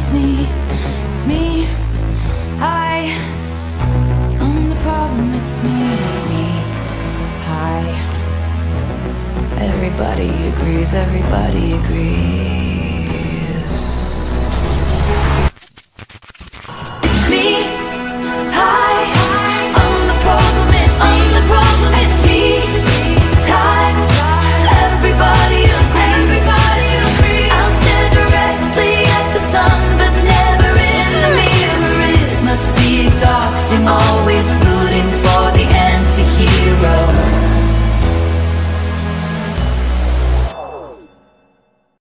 it's me. I'm the problem, it's me. Hi. Everybody agrees, everybody agrees.